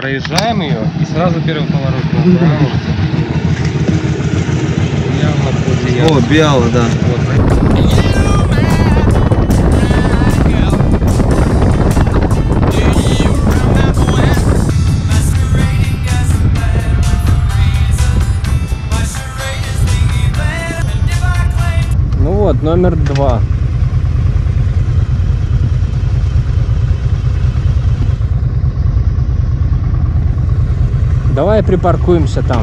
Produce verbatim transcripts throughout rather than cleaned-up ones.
Проезжаем ее и сразу первый поворот направо. О, Биала, да. Вот. Ну вот, номер два. Давай припаркуемся там.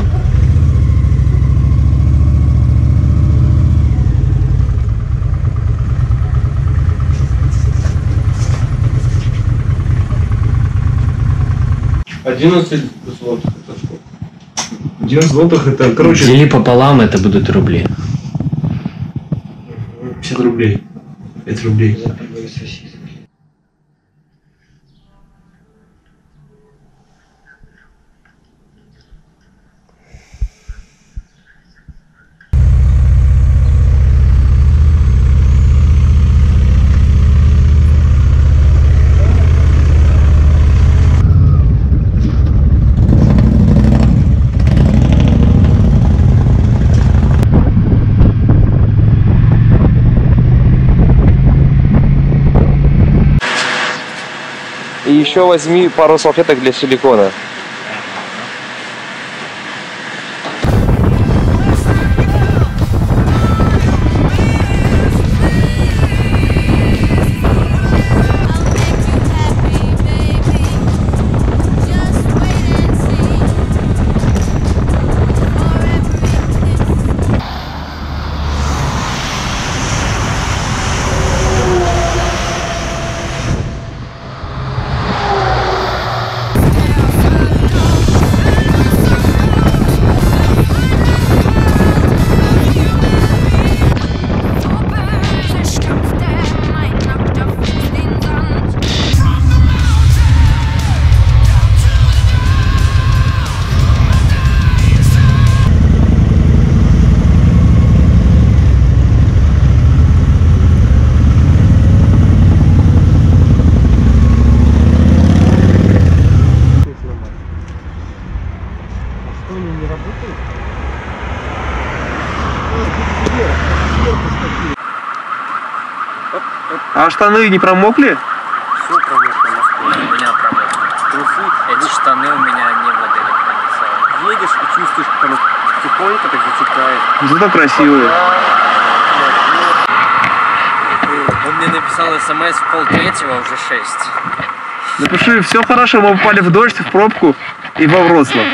одиннадцать злотых это сколько? одиннадцать злотых это, короче... Дели пополам, это будут рубли. пятьдесят рублей. пять рублей. И еще возьми пару салфеток для силикона. А штаны не промокли? Все промокло, у меня промокло. Трусы, эти штаны у меня не модели промокли. Едешь и чувствуешь, как оно тихонько так затекает. Зато красивые. Он мне написал смс в полтретьего, уже шесть. Напиши, все хорошо, мы попали в дождь, в пробку и во Вроцлав.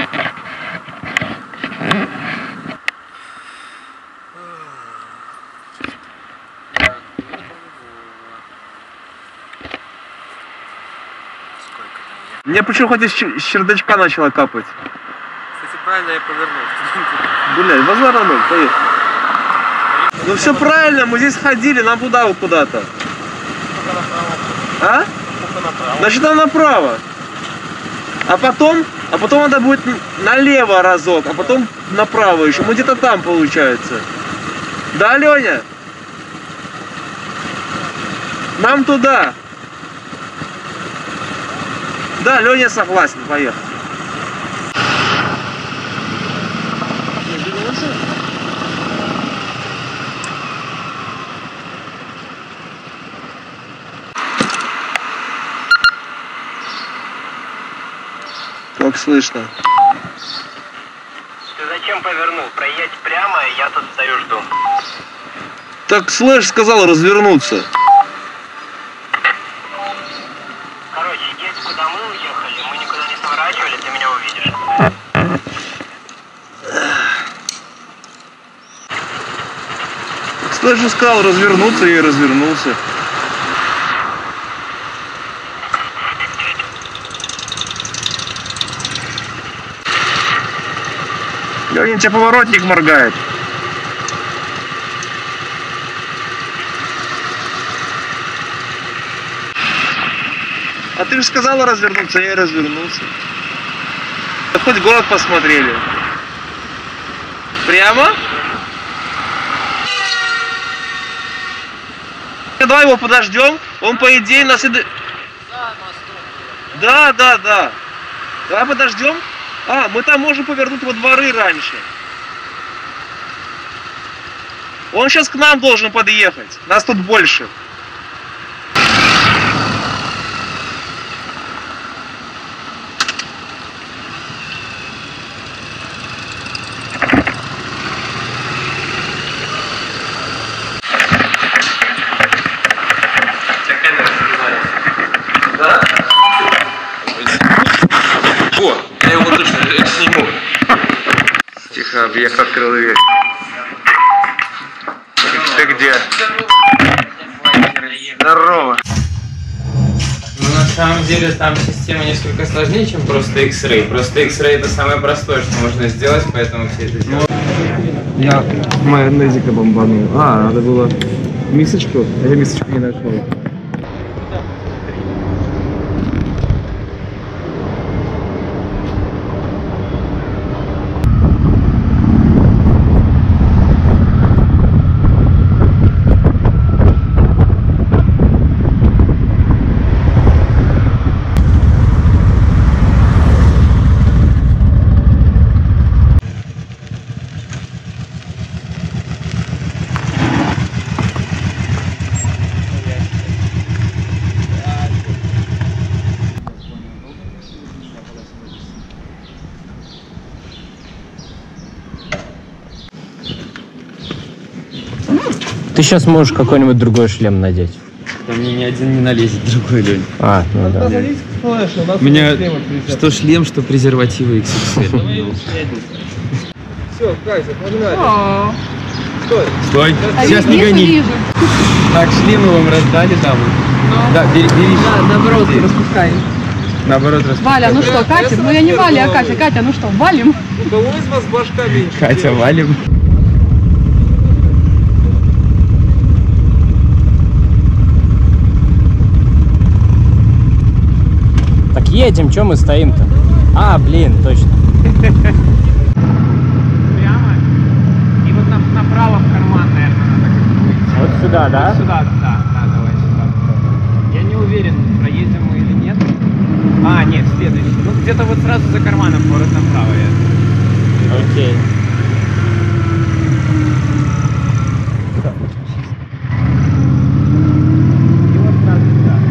Мне почему хоть из чердачка начала капать? Кстати, правильно я повернул. Блядь, базар на ноль, поехали. Ну все правильно, мы здесь ходили, нам туда вот куда-то. А? Значит, нам направо. А потом, а потом надо будет налево разок, а потом направо еще. Мы где-то там получается. Да, Леня? Нам туда. Да, Леня согласен, поехали. Как слышно? Ты зачем повернул? Проедь прямо, я тут стою, жду. Так слышь, сказал развернуться. Короче, едь куда мы уехали, мы никуда не сворачивали, ты меня увидишь. Слышь, сказал развернуться, и развернулся. Леня, у тебя поворотник моргает. А ты же сказала развернуться, я и развернулся. Да хоть город посмотрели. Прямо? Давай его подождем, он по идее нас и... Да, да, да. Давай подождем. А, мы там можем повернуть во дворы раньше. Он сейчас к нам должен подъехать. Нас тут больше. Да? О, я его точно сниму. Тихо, объект открыл дверь. Ты где? Здорово. Ну, на самом деле, там система несколько сложнее, чем просто X-Ray. Просто X-Ray это самое простое, что можно сделать, поэтому все это делают. Я майонезика бомбанул. А, надо было мисочку. Я мисочку не нашел. Ты сейчас можешь какой-нибудь другой шлем надеть. Да мне ни один не налезет, другой, Лень. А, ну да. У меня что шлем, что презервативы икс икс эль. Все, Катя, погнали. Стой. Стой, А сейчас не вижу, гони. вижу. Так, шлемы вам раздали там. Да, бери, бери. Да, наоборот, распускаем. Наоборот, распускай. Валя, ну что, Катя? Ну я не Валя, а Катя. Катя, ну что, валим? У кого из вас башка меньше? Катя, валим. Так едем, чё мы стоим-то? А, блин, точно. Прямо. И вот направо в карман, наверное, надо как-то выйти. Вот сюда, да? Сюда, да, да, давай сюда. Я не уверен, проедем мы или нет. А, нет, следующий. Ну, где-то вот сразу за карманом поворот направо. Я... Окей. И вот сразу сюда.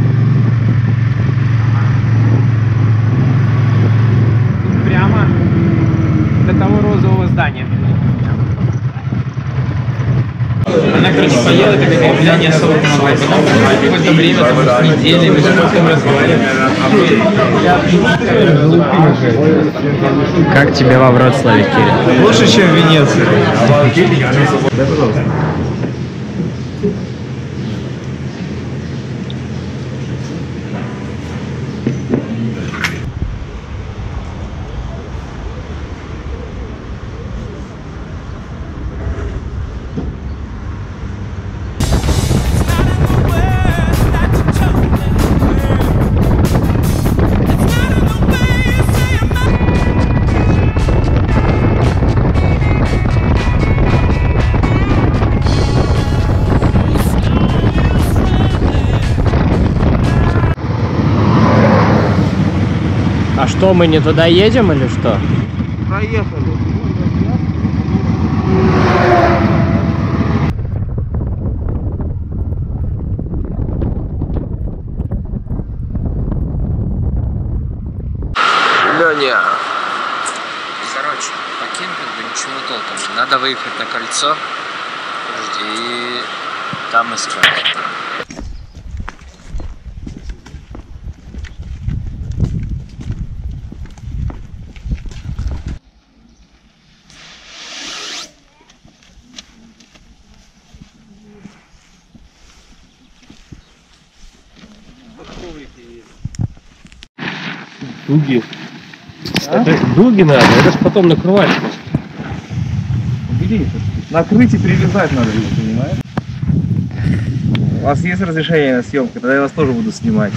Тут прямо до того розового здания. Она, короче, поела, как и меня не особо помогла. Потом какое-то время, там, недели, мы с потом разговаривали. Как тебе во Вроцлаве, Кирилл? Лучше, чем в Венеции. Да, пожалуйста. А что, мы не туда едем или что? Проехали. Леня. Короче, по кемпингу ничего толком. Надо выехать на кольцо. И там искать. Дуги. А? Это дуги надо, это же потом накрывать. Убери это. Накрыть и привязать надо, понимаешь? У вас есть разрешение на съемку, тогда я вас тоже буду снимать.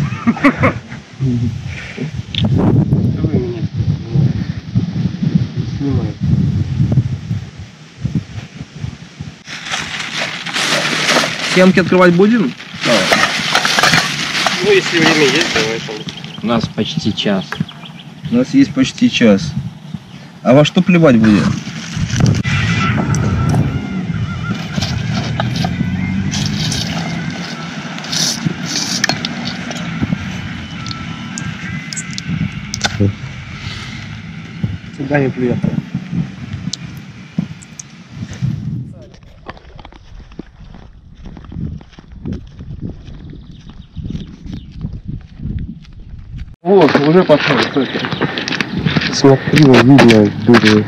Съемки открывать будем? Ну, если время есть, давай там. У нас почти час. У нас есть почти час. А во что плевать будет? Сюда не приехал. Вот, уже пошел. Смотри, видно, дури.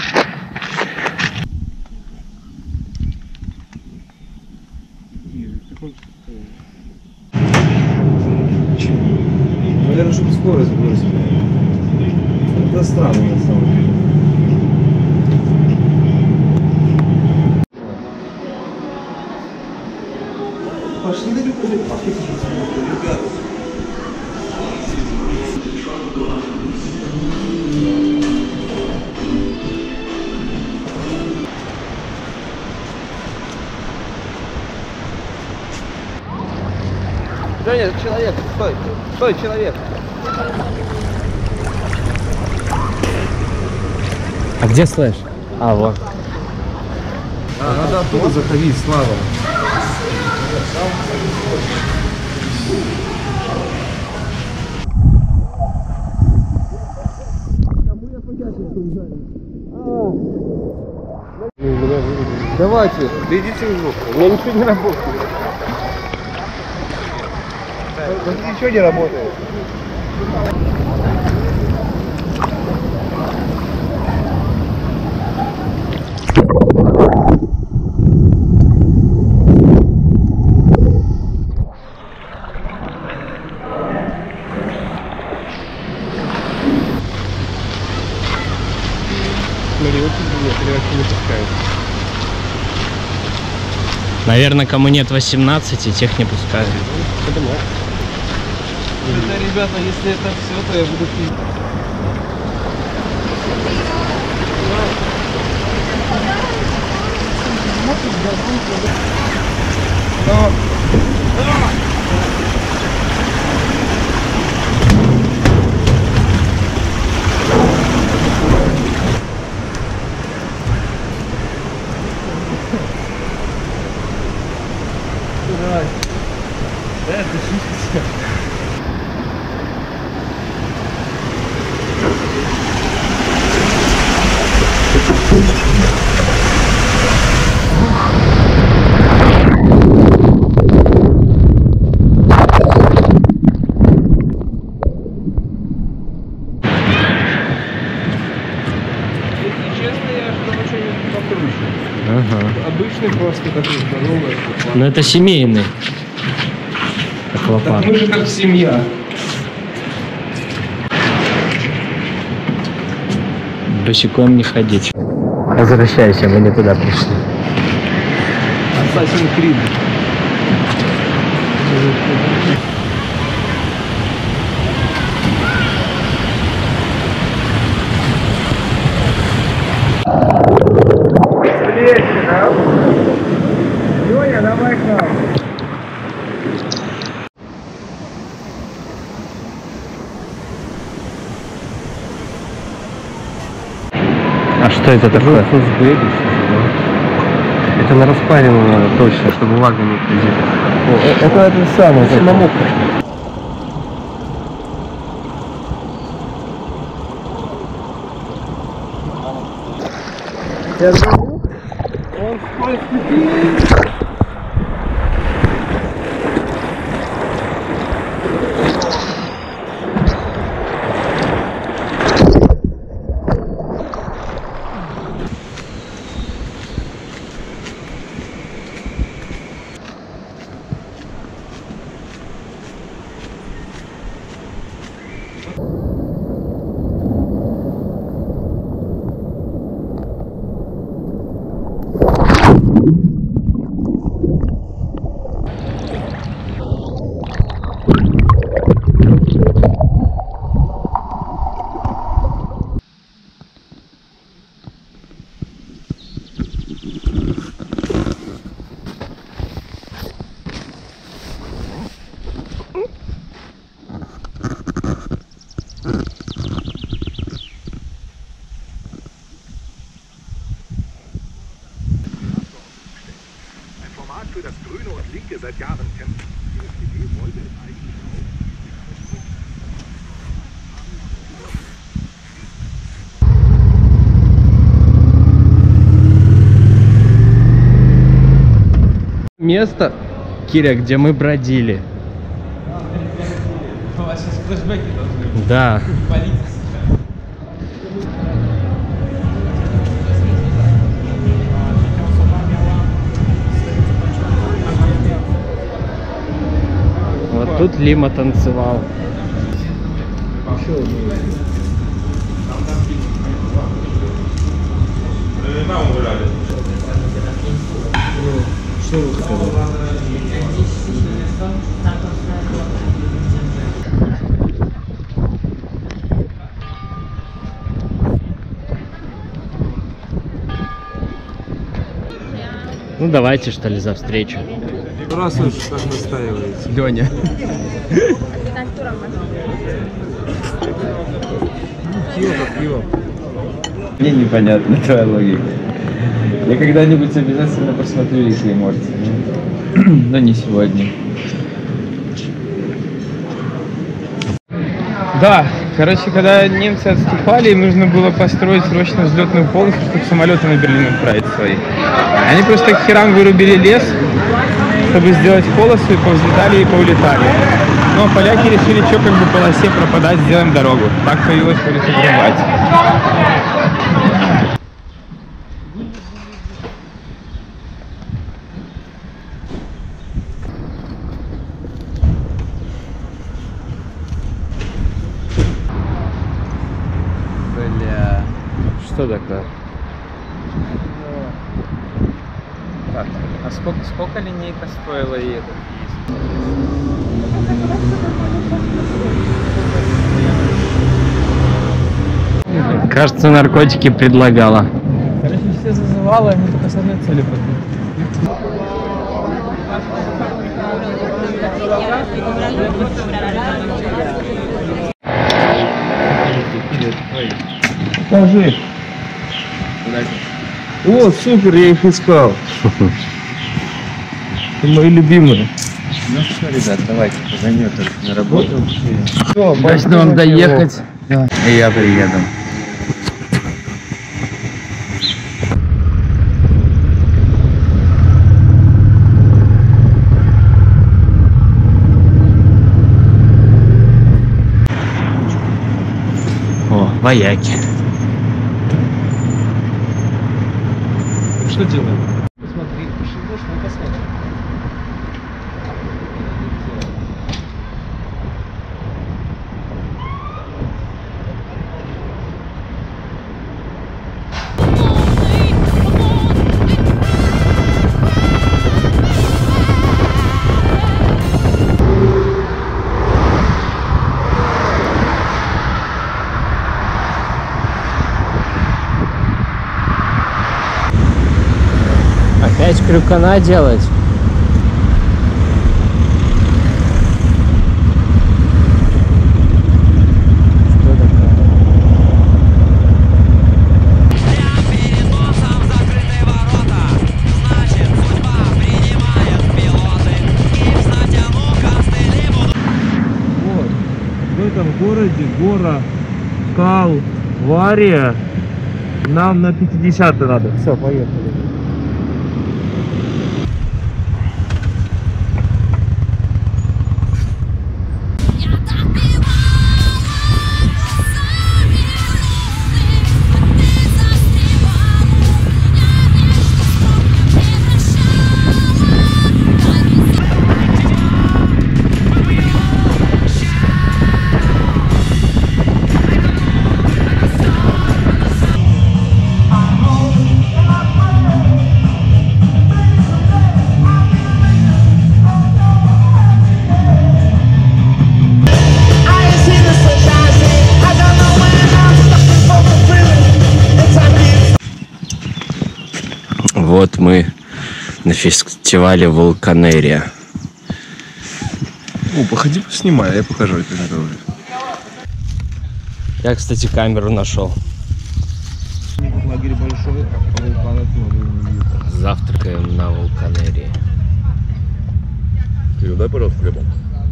Наверное, чтобы скорость бросить. Это странно на самом деле. Пошли далеко, пошли, ребята. Женя, человек, стой, стой, человек. А где слэш? А, вот. А, надо оттуда заходить, Слава. Давайте, да идите в жопу. У меня ничего не работает. Вот ничего не работает. Наверное, кому нет восемнадцати, тех не пускают. Это, ребята, если это все, то я буду пить. Ага. Обычный просто такой здоровый. Но это семейный. Аквапарк. Мы же как семья. Босиком не ходить. Возвращайся, мы не туда пришли. Assassin's Creed. Леня, давай к нам. А что это такое? Это на распарину надо точно, чтобы влага не входила. Это это самое, это намокро. Я говорю, он скорость. Место, Киря, где мы бродили. У вас сейчас флешбеки должны быть. Да. Вот тут Лима танцевал. Что вы хотели? Ну давайте, что ли, за встречу. Раз уж так настаиваете. Леня. Пиво как пиво. Мне непонятна твоя логика. Я когда-нибудь обязательно посмотрю Рик и Морти, но не сегодня. Да, короче, когда немцы отступали, им нужно было построить срочно взлетную полосу, чтобы самолеты на Берлин отправить свои. Они просто к херам вырубили лес, чтобы сделать полосу, и повзлетали и поулетали. Но поляки решили, что как бы полосе пропадать, сделаем дорогу. Так появилась улица Грубать. Бля, что такое? Так, а сколько, сколько линейка стоила и этот есть? Кажется, наркотики предлагала. Короче, все зазывало, они только с одной целью подходят. Покажи. О, супер, я их искал. Мои любимые. Ну что, ребят, давайте погоню только на работу. Удачно вам доехать. Да. И я приеду. О, вояки. Что делаем? Посмотри, может, мы посмотрим. Опять крюкана делать? Что такое? Вот. В этом городе гора Калвария. Нам на пятидесятый надо. Все, поехали. Вот мы на фестивале Вулканерия. О, походи, поснимай, я покажу это дорогу. Я, кстати, камеру нашел. Лагерь большой, Завтракаем на Вулканерии. Дай, пожалуйста, хлебом.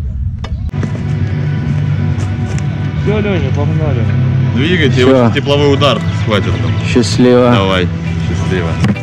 Все, Леня, погнали. Двигайте, Всё. его тепловой удар схватит там. Счастливо. Давай, счастливо.